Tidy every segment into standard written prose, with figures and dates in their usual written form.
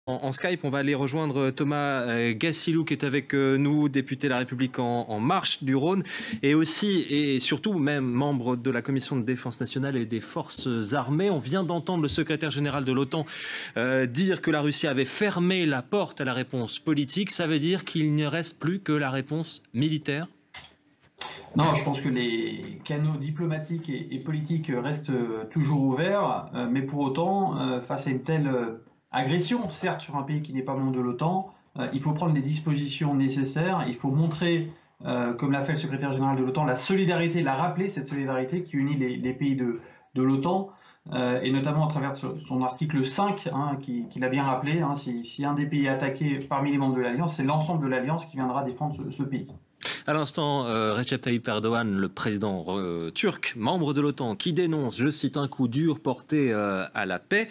En Skype, on va aller rejoindre Thomas Gassilou qui est avec nous, député La République en Marche du Rhône, et aussi et surtout même membre de la Commission de défense nationale et des forces armées. On vient d'entendre le secrétaire général de l'OTAN dire que la Russie avait fermé la porte à la réponse politique. Ça veut dire qu'il ne reste plus que la réponse militaire? Non, je pense que les canaux diplomatiques et politiques restent toujours ouverts, mais pour autant, face à une telle agression, certes sur un pays qui n'est pas membre de l'OTAN, il faut prendre les dispositions nécessaires, il faut montrer, comme l'a fait le secrétaire général de l'OTAN, la solidarité, la rappeler, cette solidarité qui unit les pays de l'OTAN, et notamment à travers son article 5, hein, qu'il a bien rappelé, hein, si un des pays est attaqué parmi les membres de l'Alliance, c'est l'ensemble de l'Alliance qui viendra défendre ce pays. À l'instant, Recep Tayyip Erdogan, le président turc, membre de l'OTAN, qui dénonce, je cite, un coup dur porté à la paix.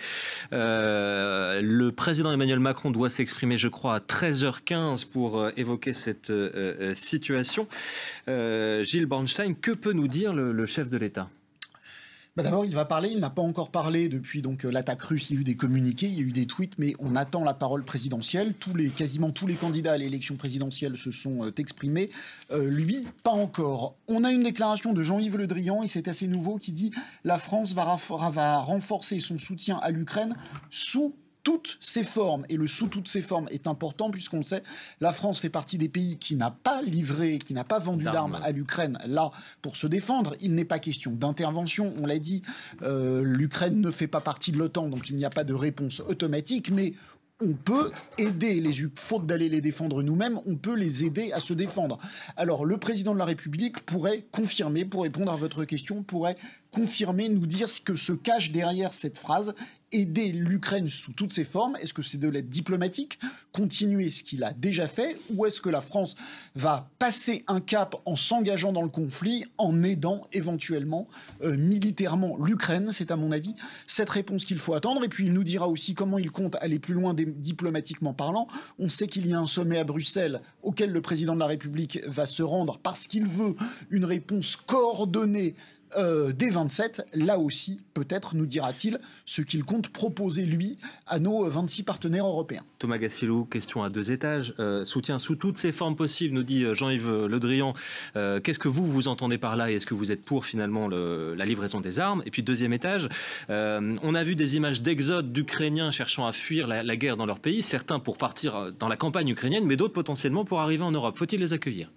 Le président Emmanuel Macron doit s'exprimer, je crois, à 13h15 pour évoquer cette situation. Gilles Bornstein, que peut nous dire le chef de l'État ? D'abord, il va parler. Il n'a pas encore parlé depuis l'attaque russe. Il y a eu des communiqués, il y a eu des tweets, mais on attend la parole présidentielle. Quasiment tous les candidats à l'élection présidentielle se sont exprimés. Lui, pas encore. On a une déclaration de Jean-Yves Le Drian, et c'est assez nouveau, qui dit « La France va renforcer son soutien à l'Ukraine sous toutes ses formes ». Et le sous toutes ses formes est important puisqu'on le sait, la France fait partie des pays qui n'a pas livré, qui n'a pas vendu d'armes à l'Ukraine là pour se défendre. Il n'est pas question d'intervention, on l'a dit, l'Ukraine ne fait pas partie de l'OTAN, donc il n'y a pas de réponse automatique, mais on peut aider faute d'aller les défendre nous-mêmes, on peut les aider à se défendre. Alors le président de la République pourrait confirmer, pour répondre à votre question, pourrait confirmer, nous dire ce que se cache derrière cette phrase « aider l'Ukraine sous toutes ses formes ». Est-ce que c'est de l'aide diplomatique, continuer ce qu'il a déjà fait, ou est-ce que la France va passer un cap en s'engageant dans le conflit, en aidant éventuellement militairement l'Ukraine? C'est à mon avis cette réponse qu'il faut attendre. Et puis il nous dira aussi comment il compte aller plus loin diplomatiquement parlant. On sait qu'il y a un sommet à Bruxelles auquel le président de la République va se rendre parce qu'il veut une réponse coordonnée des 27, là aussi, peut-être nous dira-t-il ce qu'il compte proposer, lui, à nos 26 partenaires européens. Thomas Gassilou, question à 2 étages. Soutien sous toutes ses formes possibles, nous dit Jean-Yves Le Drian. Qu'est-ce que vous entendez par là et est-ce que vous êtes pour finalement la livraison des armes? Et puis 2e étage, on a vu des images d'exode d'Ukrainiens cherchant à fuir la guerre dans leur pays, certains pour partir dans la campagne ukrainienne, mais d'autres potentiellement pour arriver en Europe. Faut-il les accueillir?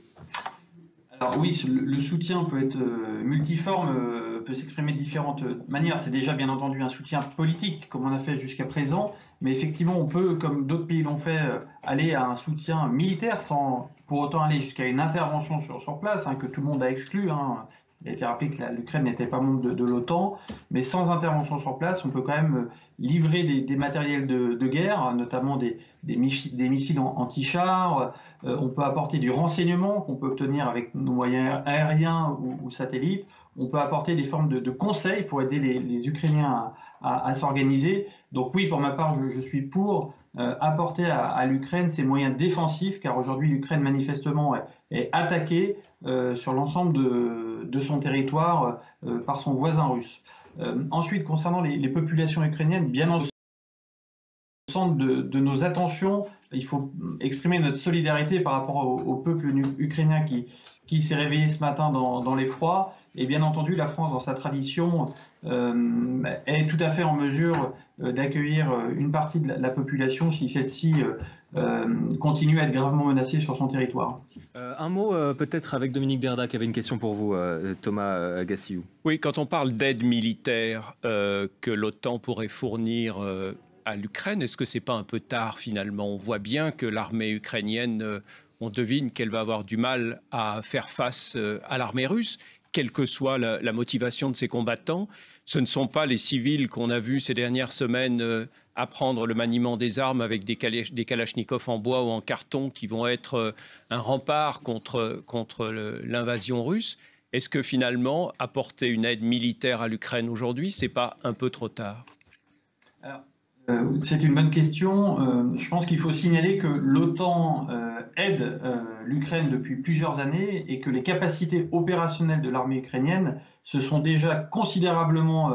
Alors oui, le soutien peut être multiforme, peut s'exprimer de différentes manières. C'est déjà bien entendu un soutien politique, comme on a fait jusqu'à présent, mais effectivement, on peut, comme d'autres pays l'ont fait, aller à un soutien militaire sans pour autant aller jusqu'à une intervention sur place, hein, que tout le monde a exclu. Hein. Il a été rappelé que l'Ukraine n'était pas membre de l'OTAN, mais sans intervention sur place, on peut quand même livrer des matériels de guerre, notamment des missiles anti-chars. On peut apporter du renseignement qu'on peut obtenir avec nos moyens aériens ou satellites. On peut apporter des formes de conseils pour aider les Ukrainiens à s'organiser. Donc oui, pour ma part, je suis pour apporter à l'Ukraine ces moyens défensifs, car aujourd'hui l'Ukraine manifestement est attaquée sur l'ensemble de son territoire par son voisin russe. Ensuite, concernant les populations ukrainiennes, bien au centre de nos attentions, il faut exprimer notre solidarité par rapport au peuple ukrainien qui s'est réveillé ce matin dans l'effroi. Et bien entendu, la France, dans sa tradition, est tout à fait en mesure d'accueillir une partie de la population si celle-ci continue à être gravement menacée sur son territoire. Un mot peut-être avec Dominique Berda qui avait une question pour vous, Thomas Gassilou. Oui, quand on parle d'aide militaire que l'OTAN pourrait fournir à l'Ukraine, est-ce que c'est pas un peu tard finalement? On voit bien que l'armée ukrainienne, on devine qu'elle va avoir du mal à faire face à l'armée russe, quelle que soit la motivation de ses combattants. Ce ne sont pas les civils qu'on a vus ces dernières semaines apprendre le maniement des armes avec des kalachnikovs en bois ou en carton qui vont être un rempart contre l'invasion russe. Est-ce que finalement, apporter une aide militaire à l'Ukraine aujourd'hui, c'est pas un peu trop tard? Alors, c'est une bonne question. Je pense qu'il faut signaler que l'OTAN aide l'Ukraine depuis plusieurs années et que les capacités opérationnelles de l'armée ukrainienne se sont déjà considérablement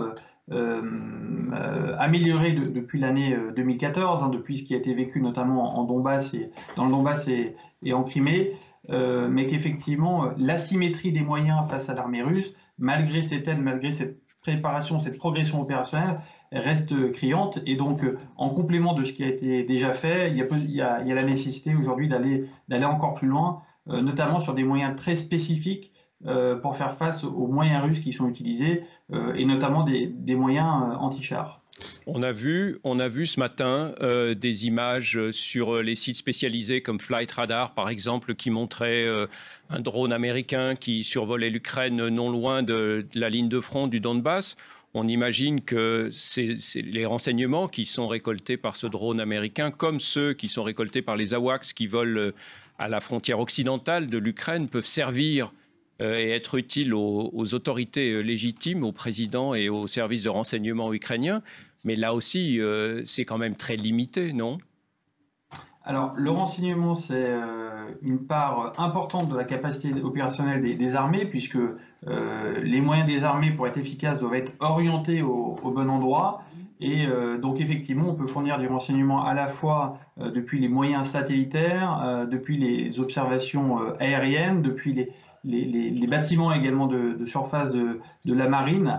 améliorée depuis l'année 2014, hein, depuis ce qui a été vécu notamment dans le Donbass et en Crimée, mais qu'effectivement l'asymétrie des moyens face à l'armée russe, malgré cette aide, malgré cette préparation, cette progression opérationnelle, reste criante. Et donc, en complément de ce qui a été déjà fait, il y a la nécessité aujourd'hui d'aller encore plus loin, notamment sur des moyens très spécifiques pour faire face aux moyens russes qui sont utilisés, et notamment des moyens anti-chars. On a vu ce matin des images sur les sites spécialisés comme Flight Radar, par exemple, qui montraient un drone américain qui survolait l'Ukraine non loin de la ligne de front du Donbass. On imagine que les renseignements qui sont récoltés par ce drone américain, comme ceux qui sont récoltés par les AWACS qui volent à la frontière occidentale de l'Ukraine, peuvent servir et être utiles aux autorités légitimes, au président et aux services de renseignement ukrainiens. Mais là aussi, c'est quand même très limité, non? Alors, le renseignement, c'est une part importante de la capacité opérationnelle des armées, puisque les moyens des armées, pour être efficaces, doivent être orientés au bon endroit. Et donc, effectivement, on peut fournir du renseignement à la fois depuis les moyens satellitaires, depuis les observations aériennes, depuis les bâtiments également de surface de la marine.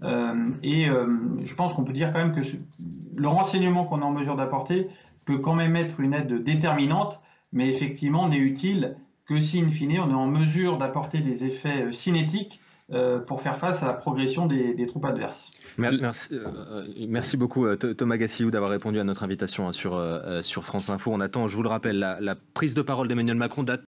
Je pense qu'on peut dire quand même que le renseignement qu'on est en mesure d'apporter peut quand même être une aide déterminante, mais effectivement n'est utile que si, in fine, on est en mesure d'apporter des effets cinétiques pour faire face à la progression des troupes adverses. Merci beaucoup Thomas Gassiliou d'avoir répondu à notre invitation sur France Info. On attend, je vous le rappelle, la prise de parole d'Emmanuel Macron date